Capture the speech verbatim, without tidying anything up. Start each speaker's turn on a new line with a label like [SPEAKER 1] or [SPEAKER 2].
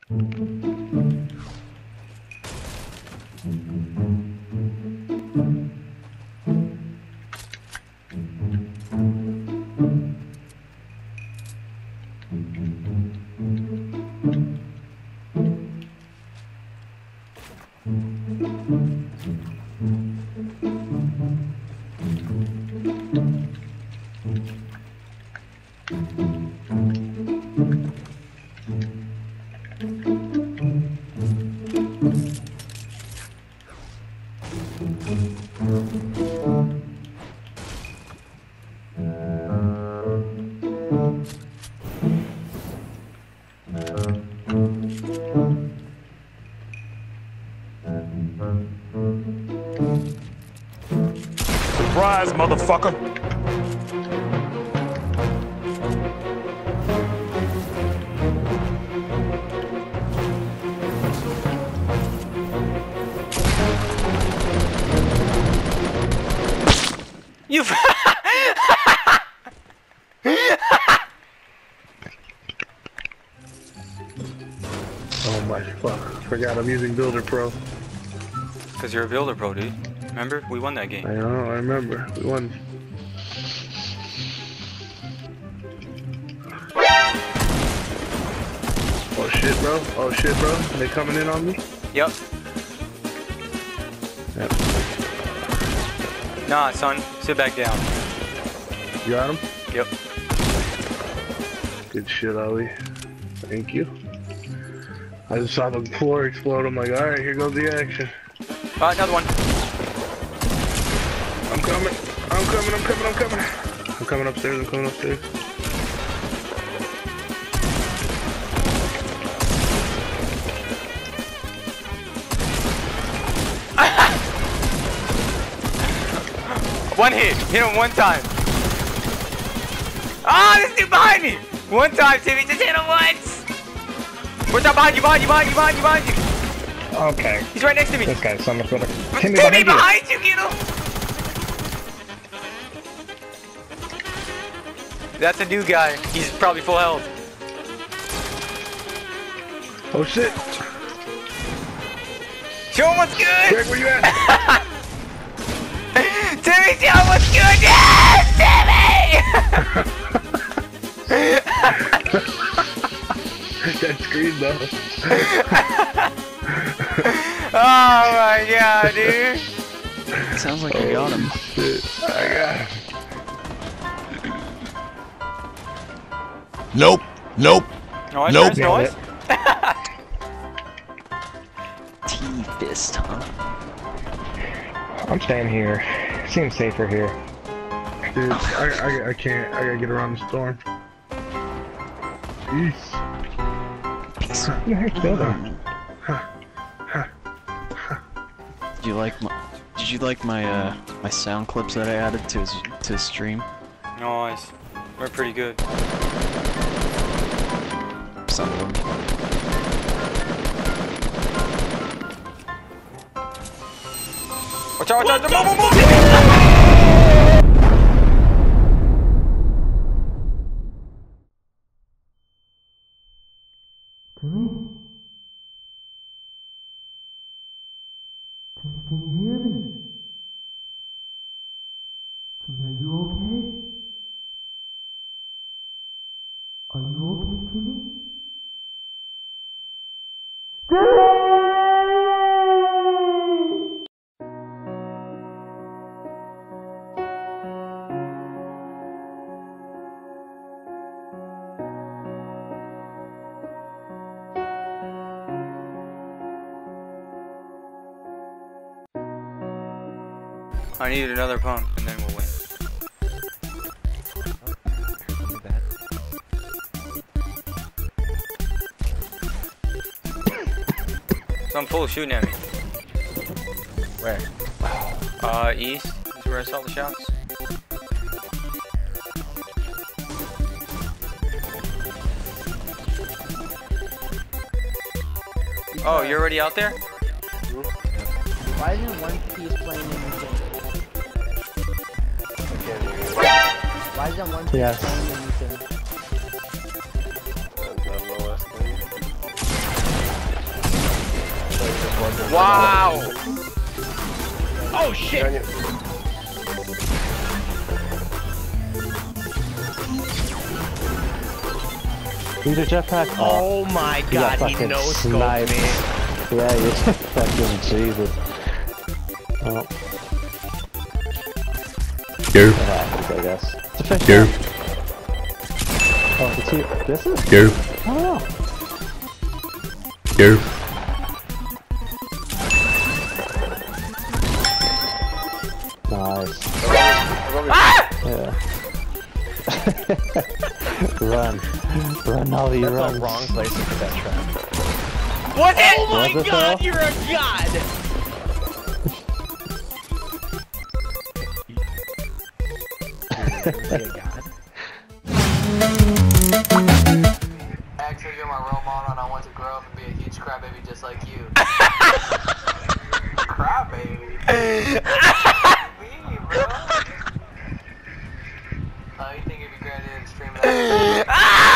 [SPEAKER 1] Surprise, motherfucker!
[SPEAKER 2] You.
[SPEAKER 3] Oh my fuck! Forgot I'm using Builder Pro.
[SPEAKER 2] Cause you're a Builder Pro, dude. Remember, we won that game.
[SPEAKER 3] I know, I remember. We won. Oh shit, bro. Oh shit, bro. They coming in on me?
[SPEAKER 2] Yep.
[SPEAKER 3] Yep.
[SPEAKER 2] Nah, son. Sit back down.
[SPEAKER 3] You got him?
[SPEAKER 2] Yep.
[SPEAKER 3] Good shit, Ollie. Thank you. I just saw the floor explode. I'm like, alright, here goes the action.
[SPEAKER 2] Uh, another one.
[SPEAKER 3] I'm coming. I'm coming, I'm coming, I'm coming. I'm coming upstairs, I'm coming upstairs.
[SPEAKER 2] One hit. Hit him one time. Ah, oh, this dude behind me. One time, Timmy. Just hit him once. What's up behind you, behind you, behind you, behind you, behind you?
[SPEAKER 4] Okay.
[SPEAKER 2] He's right next to me.
[SPEAKER 4] This guy's so much better.
[SPEAKER 2] Timmy, Timmy behind, behind you, get him. That's a new guy. He's probably full health.
[SPEAKER 3] Oh shit.
[SPEAKER 2] Show him what's good.
[SPEAKER 3] Greg, where you at?
[SPEAKER 2] Timmy, show him what's good. Yes, Timmy.
[SPEAKER 3] That screen though.
[SPEAKER 2] Oh my god, dude.
[SPEAKER 5] Sounds like you got him.
[SPEAKER 3] Shit. I got him.
[SPEAKER 1] Nope. Nope.
[SPEAKER 2] Noise,
[SPEAKER 1] Nope.
[SPEAKER 2] noise, noise.
[SPEAKER 5] T-fist, huh?
[SPEAKER 4] I'm staying here. Seems safer here.
[SPEAKER 3] Dude, I, I, I can't. I gotta get around the storm. Peace.
[SPEAKER 5] Peace.
[SPEAKER 4] Who the heck's building?
[SPEAKER 5] Did you like my? Did you like my uh my sound clips that I added to his to his stream?
[SPEAKER 2] Nice. We're pretty good.
[SPEAKER 5] Some of them.
[SPEAKER 2] Watch out! Watch out! Move! Move! Move!
[SPEAKER 6] Timmy? Timmy, can you hear me? Timmy, are you okay? Are you okay, Timmy? Timmy!
[SPEAKER 2] I need another pump and then we'll win. Some fool shooting at me.
[SPEAKER 4] Where?
[SPEAKER 2] Uh, east is where I saw the shots. Oh, you're already out there?
[SPEAKER 7] Why isn't one piece playing in the game? Why isn't one piece
[SPEAKER 4] Yes.
[SPEAKER 7] playing in the game?
[SPEAKER 2] Wow!
[SPEAKER 8] Oh shit!
[SPEAKER 4] Use your jetpack.
[SPEAKER 8] Oh my
[SPEAKER 4] you got
[SPEAKER 8] god, he
[SPEAKER 4] fucking
[SPEAKER 8] no scoped
[SPEAKER 4] sniped.
[SPEAKER 8] me.
[SPEAKER 4] Yeah, you fucking Jesus. Oh.
[SPEAKER 1] Go.
[SPEAKER 4] That happens, I guess. It's a fish.
[SPEAKER 1] Go.
[SPEAKER 4] Oh, it's you. This is?
[SPEAKER 1] Go.
[SPEAKER 4] Oh.
[SPEAKER 1] Go.
[SPEAKER 4] Nice.
[SPEAKER 2] Ah!
[SPEAKER 4] Yeah. Run. Run, Ollie,
[SPEAKER 8] That's
[SPEAKER 4] run.
[SPEAKER 8] the wrong place to put that trap.
[SPEAKER 2] What it?
[SPEAKER 8] Oh my
[SPEAKER 4] Was it
[SPEAKER 8] god,
[SPEAKER 4] though?
[SPEAKER 8] you're a god! You're a god.
[SPEAKER 9] Actually, you're my role model, and I want to grow up and be a huge crybaby just like you. Crybaby? Me, bro. Oh, you think it'd be great to stream that?